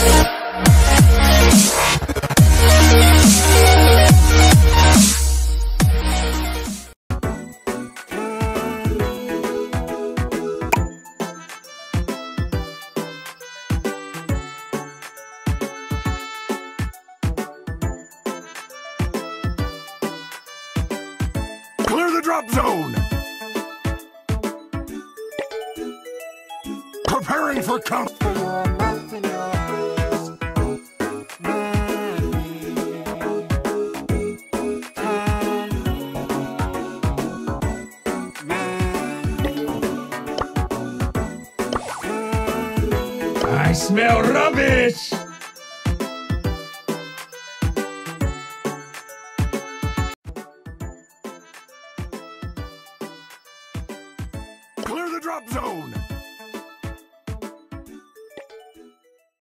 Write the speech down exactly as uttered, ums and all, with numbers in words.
Clear the drop zone! Preparing for count. I smell rubbish! Clear the drop zone!